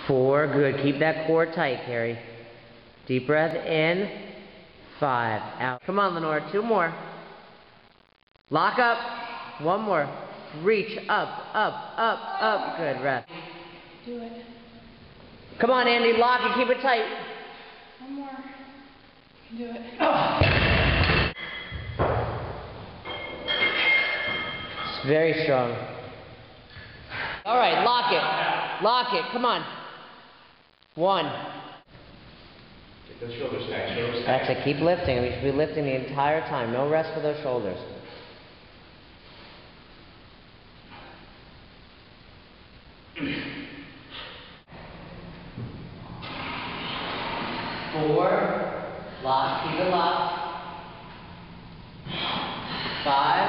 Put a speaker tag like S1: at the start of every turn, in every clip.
S1: 4, good. Keep that core tight, Carrie. Deep breath in. 5, out. Come on, Lenore, 2 more. Lock up. 1 more. Reach up, up, up, up. Good, rest.
S2: Do it.
S1: Come on, Andy, lock it, keep it tight.
S2: 1 more. You can do it.
S1: Oh. It's very strong. All right, lock it. Lock it, come on. 1.
S3: Get those shoulders stacked, shoulders
S1: That's
S3: stacked.
S1: it, keep lifting. We should be lifting the entire time. No rest for those shoulders. Four, lock, keep it locked. 5.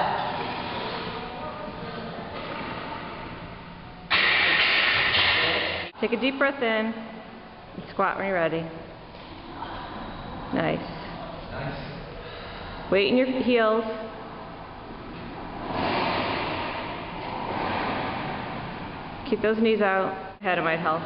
S4: Take a deep breath in and squat when you're ready. Nice.
S1: Nice.
S4: Weight in your heels. Keep those knees out. Head might help.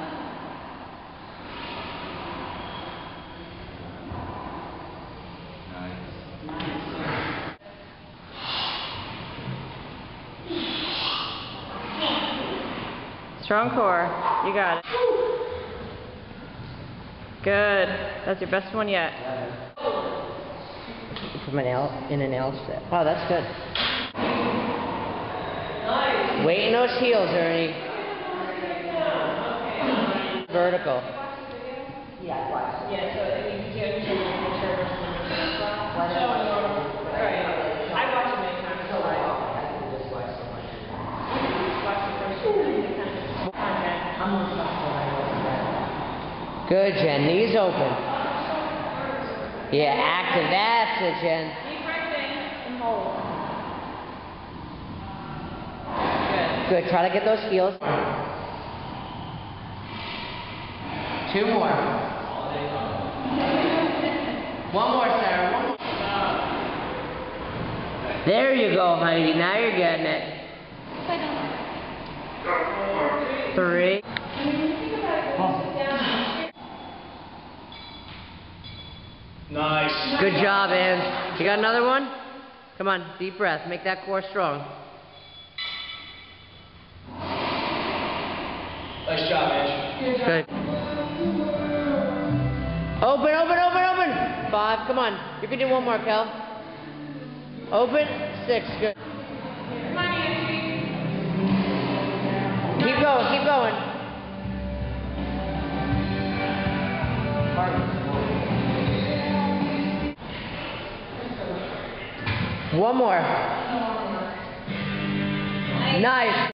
S4: Strong core. You got it. Good. That's your best one yet.
S1: From an L, in an L step. Oh, that's good. Weight in those heels, Ernie. Vertical. Yeah, watch.
S4: Yeah, so I mean, you have to make sure it's right. I watch it many times. So I
S1: can just watch so much.
S4: watch the first one.
S1: I'm more flexible. Good, Jen. Knees open. Yeah, active. That's it, Jen.
S4: Deep breath in and hold. Good.
S1: Good. Try to get those heels. 2 more. 1 more, Sarah. 1 more. There you go, Heidi. Now you're getting it. 3.
S3: Nice.
S1: Good job, Ange. You got another one? Come on, deep breath. Make that core strong.
S3: Nice job, Ange.
S1: Good. Open, open, open, open. 5. Come on. You can do 1 more, Kel. Open. 6. Good. Keep going. Keep going. 1 more. Nice.